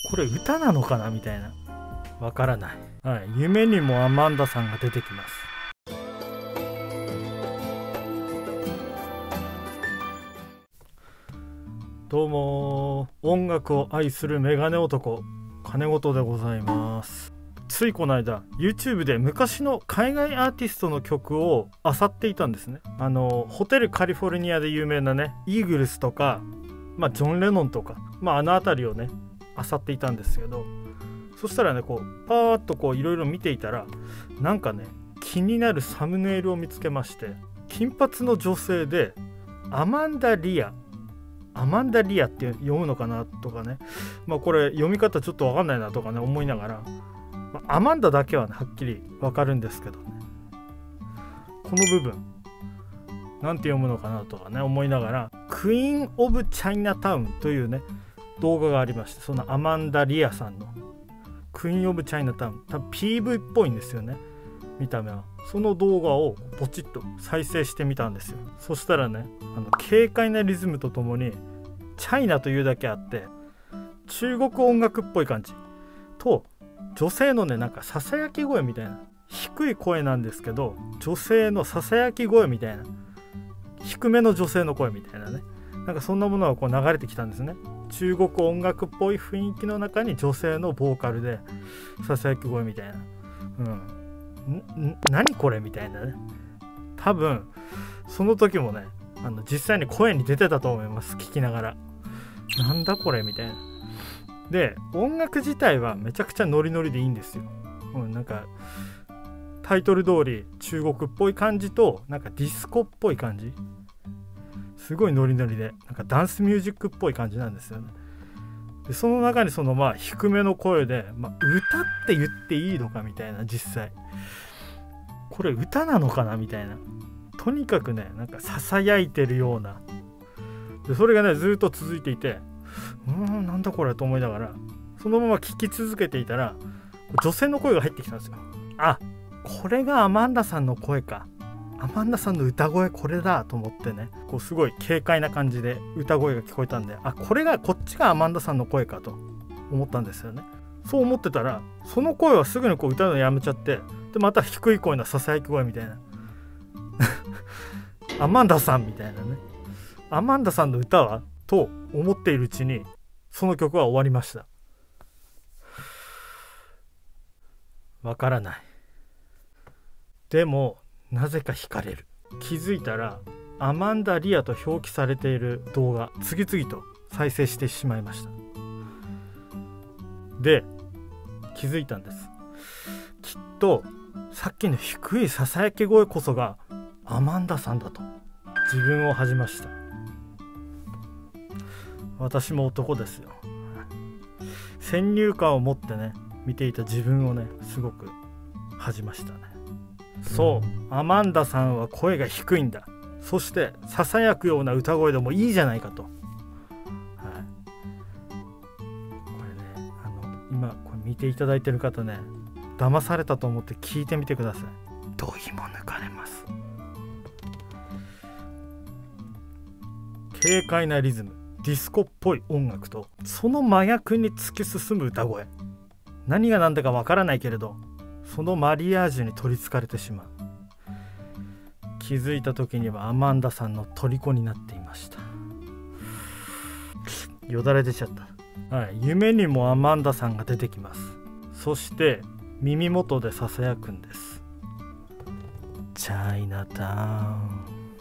これ歌なのかなみたいな、わからない。はい、夢にもアマンダさんが出てきます。どうも、音楽を愛するメガネ男金本でございます。ついこの間 YouTube で昔の海外アーティストの曲を漁っていたんですね。ホテルカリフォルニアで有名なね、イーグルスとか、ジョン・レノンとか、あの辺りをね漁っていたんですけど、そしたらね、こうパーッとこういろいろ見ていたら、なんかね気になるサムネイルを見つけまして、金髪の女性でアマンダリアって読むのかなとかね、これ読み方ちょっと分かんないなとかね思いながら、アマンダだけはねはっきり分かるんですけどね、この部分なんて読むのかなとかね思いながら、クイーン・オブ・チャイナタウンというね動画がありまして、そのアマンダ・リアさんのクイーン・オブ・チャイナタウン、多分 PV っぽいんですよね、見た目は。その動画をポチッと再生してみたんですよ。そしたらね、軽快なリズムとともにチャイナというだけあって中国音楽っぽい感じと、女性のねなんかささやき声みたいな、低い声なんですけど女性のささやき声みたいな、低めの女性の声みたいなね、なんかそんなものがこう流れてきたんですね。中国音楽っぽい雰囲気の中に女性のボーカルでささやき声みたいな、何これみたいなね。多分その時もね実際に声に出てたと思います、聞きながら。なんだこれみたいな。で、音楽自体はめちゃくちゃノリノリでいいんですよ。なんかタイトル通り中国っぽい感じと、なんかディスコっぽい感じ、すごいノリノリで、なんかダンスミュージックっぽい感じなんですよね。でその中にその低めの声で、歌って言っていいのかみたいな、実際これ歌なのかなみたいな、とにかくねなんかささやいてるような、でそれがねずっと続いていて、なんだこれと思いながらそのまま聞き続けていたら、女性の声が入ってきたんですよ。あ、これがアマンダさんの声か、アマンダさんの歌声これだと思ってね、こうすごい軽快な感じで歌声が聞こえたんで、こっちがアマンダさんの声かと思ったんですよね。そう思ってたら、その声はすぐにこう歌うのやめちゃって、でまた低い声のささやき声みたいなアマンダさんみたいなね、アマンダさんの歌はと思っているうちにその曲は終わりました。わからない。でもなぜか惹かれる。気づいたらアマンダ・リアと表記されている動画次々と再生してしまいました。で気づいたんです。きっとさっきの低いささやき声こそがアマンダさんだと自分を恥じました。私も男ですよ。先入観を持ってね見ていた自分をねすごく恥じましたね。そう、アマンダさんは声が低いんだ、そしてささやくような歌声でもいいじゃないかと。これね今これ見ていただいてる方ね、騙されたと思って聞いてみてください。度肝抜かれます。軽快なリズム、ディスコっぽい音楽とその真逆に突き進む歌声、何が何だかわからないけれどそのマリアージュに取りつかれてしまう。気づいた時にはアマンダさんの虜になっていました。よだれ出ちゃった。夢にもアマンダさんが出てきます。そして耳元でささやくんです。チャイナタウン。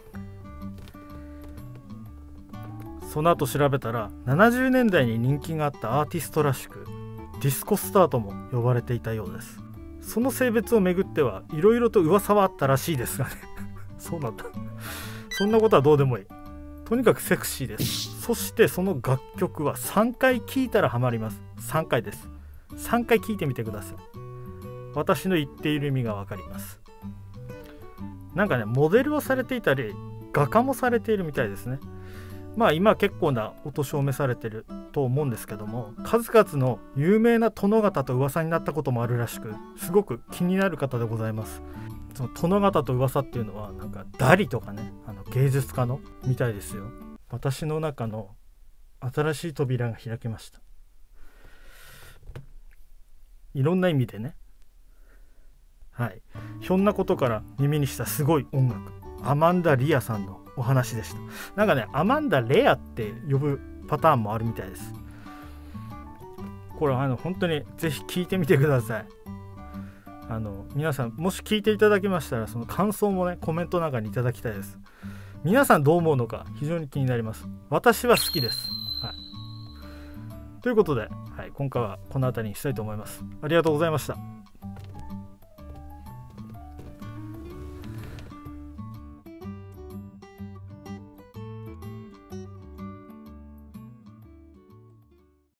その後調べたら70年代に人気があったアーティストらしく、ディスコスターとも呼ばれていたようです。その性別をめぐってはいろいろと噂はあったらしいですがねそうなんだそんなことはどうでもいい。とにかくセクシーです。そしてその楽曲は3回聴いたらハマります。3回です。3回聴いてみてください。私の言っている意味がわかります。なんかねモデルをされていたり画家もされているみたいですね。今結構なお年を召されてると思うんですけども、数々の有名な殿方と噂になったこともあるらしく、すごく気になる方でございます。その殿方と噂っていうのはなんかダリとかね、芸術家のみたいですよ。私の中の新しい扉が開けました。 いろんな意味でね。はい、ひょんなことから耳にしたすごい音楽、アマンダ・リアさんのお話でした。なんかね、アマンダ・レアって呼ぶパターンもあるみたいです。これ本当にぜひ聞いてみてください。皆さんもし聞いていただけましたら、その感想もねコメントなんかにいただきたいです。皆さんどう思うのか非常に気になります。私は好きです。はい、ということで、はい、今回はこの辺りにしたいと思います。ありがとうございました。